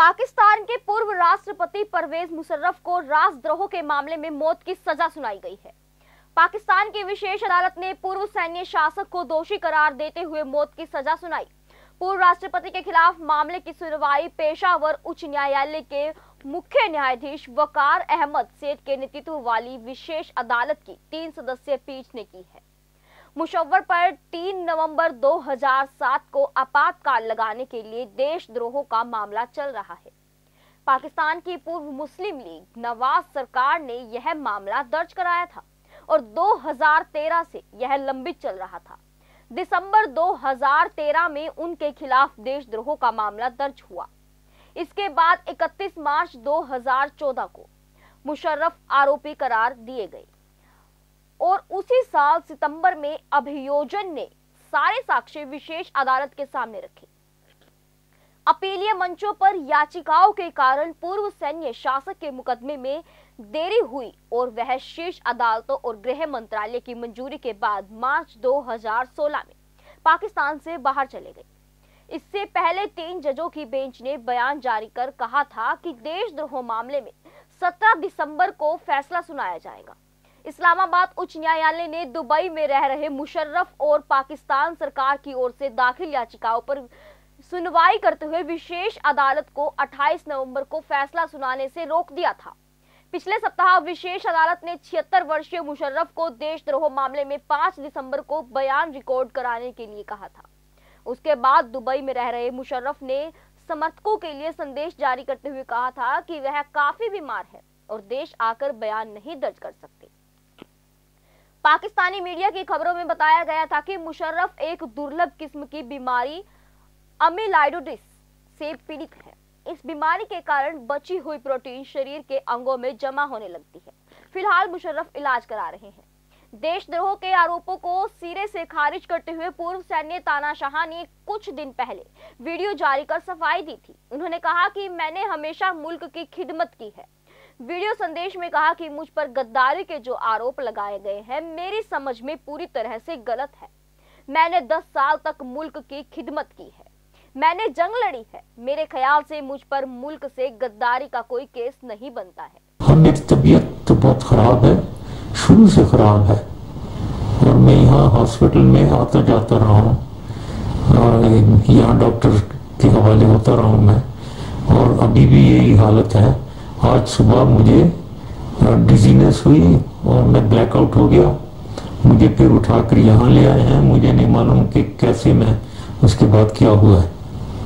पाकिस्तान के पूर्व राष्ट्रपति परवेज मुशर्रफ को राष्ट्रद्रोह के मामले में मौत की सजा सुनाई गई है। पाकिस्तान की विशेष अदालत ने पूर्व सैन्य शासक को दोषी करार देते हुए मौत की सजा सुनाई। पूर्व राष्ट्रपति के खिलाफ मामले की सुनवाई पेशावर उच्च न्यायालय के मुख्य न्यायाधीश वकार अहमद सेठ के नेतृत्व वाली विशेष अदालत की 3 सदस्यीय पीठ ने की है। मुशर्रफ पर 3 नवंबर 2007 को आपातकाल लगाने के लिए देशद्रोह का मामला चल रहा है। पाकिस्तान की पूर्व मुस्लिम लीग नवाज सरकार ने यह मामला दर्ज कराया था और 2013 से यह लंबित चल रहा था। दिसंबर 2013 में उनके खिलाफ देशद्रोह का मामला दर्ज हुआ। इसके बाद 31 मार्च 2014 को मुशर्रफ आरोपी करार दिए गए और उसी साल सितंबर में अभियोजन ने सारे साक्ष्य विशेष अदालत के सामने रखे। अपीलीय मंचों पर याचिकाओं के कारण पूर्व सैन्य शासक के मुकदमे में देरी हुई और वह शीर्ष अदालतों और गृह मंत्रालय की मंजूरी के बाद मार्च 2016 में पाकिस्तान से बाहर चले गए। इससे पहले 3 जजों की बेंच ने बयान जारी कर कहा था कि देशद्रोह मामले में 17 दिसंबर को फैसला सुनाया जाएगा। इस्लामाबाद उच्च न्यायालय ने दुबई में रह रहे मुशर्रफ और पाकिस्तान सरकार की ओर से दाखिल याचिकाओं पर सुनवाई करते हुए विशेष अदालत को 28 नवंबर को फैसला सुनाने से रोक दिया था। पिछले सप्ताह विशेष अदालत ने 76 वर्षीय मुशर्रफ को देशद्रोह मामले में 5 दिसंबर को बयान रिकॉर्ड कराने के लिए कहा था। उसके बाद दुबई में रह रहे मुशर्रफ ने समर्थकों के लिए संदेश जारी करते हुए कहा था कि वह काफी बीमार है और देश आकर बयान नहीं दर्ज कर सकते। पाकिस्तानी मीडिया की खबरों में बताया गया था कि मुशर्रफ एक दुर्लभ किस्म की बीमारी अमीलाइडोसिस से पीड़ित है। इस बीमारी के कारण बची हुई प्रोटीन शरीर के अंगों में जमा होने लगती है। फिलहाल मुशर्रफ इलाज करा रहे हैं। देशद्रोह के आरोपों को सिरे से खारिज करते हुए पूर्व सैन्य तानाशाह ने कुछ दिन पहले वीडियो जारी कर सफाई दी थी। उन्होंने कहा कि मैंने हमेशा मुल्क की खिदमत की है। वीडियो संदेश में कहा कि मुझ पर गद्दारी के जो आरोप लगाए गए हैं मेरी समझ में पूरी तरह से गलत है। मैंने 10 साल तक मुल्क की खिदमत की है, मैंने जंग लड़ी है। मेरे ख्याल से मुझ पर मुल्क से गद्दारी का कोई केस नहीं बनता है। हाँ, मेरी तबीयत तो बहुत खराब है, शुरू से खराब है और मैं यहाँ हॉस्पिटल में आता जाता रहा हूँ और यहाँ डॉक्टर के हवाले होता रहा हूँ मैं, और अभी भी यही हालत है। आज सुबह मुझे डिजीनेस हुई और मैं ब्लैकआउट हो गया। मुझे फिर उठाकर यहाँ ले आए हैं। मुझे नहीं मालूम कि कैसे मैं उसके बाद क्या हुआ है।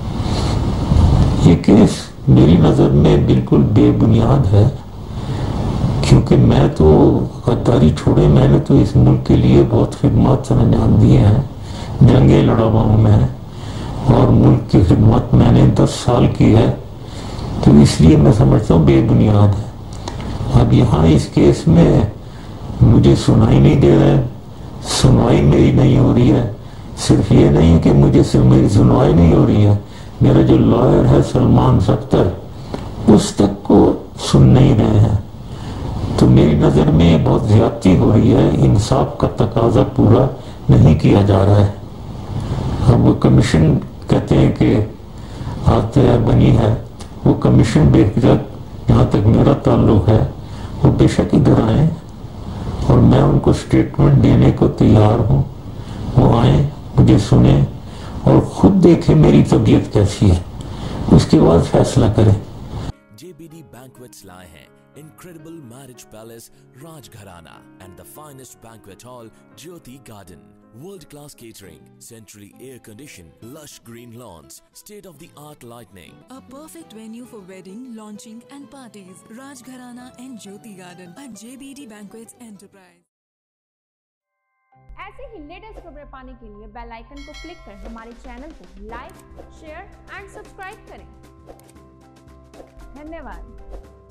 ये केस मेरी नज़र में बिल्कुल बेबुनियाद है, क्योंकि मैं तो गद्दारी छोड़े, मैंने तो इस मुल्क के लिए बहुत खिदमत अंजाम दिए हैं। जंगें लड़ा हुआ हूँ मैं और मुल्क की खिदमत मैंने 10 साल की है, तो इसलिए मैं समझता हूँ बेबुनियाद है। अब यहाँ इस केस में मुझे सुनाई नहीं दे रहा है, सुनवाई मेरी नहीं हो रही है। सिर्फ ये नहीं कि मेरी सुनवाई नहीं हो रही है, मेरा जो लॉयर है सलमान सख्तर, उस तक को सुन नहीं रहे हैं। तो मेरी नज़र में बहुत ज्यादती हो रही है, इंसाफ का तकाजा पूरा नहीं किया जा रहा है। अब वो कमीशन कहते हैं कि आते है बनी है, वो कमीशन बेशक, जहाँ तक मेरा ताल्लुक है, वो बेशक इधर आए और मैं उनको स्टेटमेंट देने को तैयार हूँ। वो आए, मुझे सुने और खुद देखे मेरी तबीयत कैसी है, उसके बाद फैसला करें। JBD Banquets लाए हैं incredible marriage palace Rajgharana and the finest banquet hall Jyoti Garden. World-class catering, centrally air-conditioned, lush green lawns, state-of-the-art lighting. A perfect venue for wedding, launching and parties. Rajgharana and Jyoti Garden at JBD Banquets Enterprise. ऐसे ही latest खबरें पाने के लिए bell icon को click कर हमारे channel को like, share and subscribe करें। धन्यवाद।